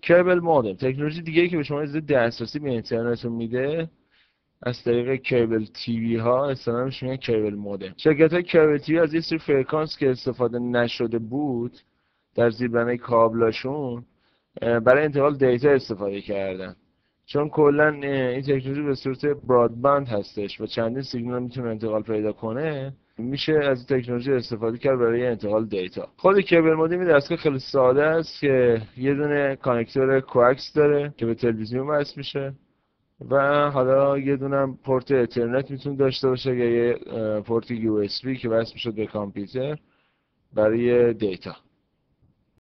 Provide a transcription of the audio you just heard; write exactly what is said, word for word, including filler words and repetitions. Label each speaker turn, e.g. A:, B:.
A: کیبل مودم تکنولوژی دیگه که به شما اجازه دسترسی به اینترنت رو میده از طریق کیبل تیوی ها استفاده میگن کیبل مودم. شرکت های کیبل تیوی از یه سری فرکانس که استفاده نشده بود در زیربنای کابلاشون برای انتقال دیتا استفاده کردن، چون کلا این تکنولوژی به صورت برادبند هستش و چندین سیگنال میتونه انتقال پیدا کنه، میشه از این تکنولوژی استفاده کرد برای انتقال دیتا. خود کیبل مودم این دستگاه خیلی ساده است که یه دونه کانکتور کوآکس داره که به تلویزیون وصل میشه و حالا یه دونه پورت اترنت میتونه داشته باشه یا یه پورت یو اس بی که وصل میشه به کامپیوتر برای دیتا.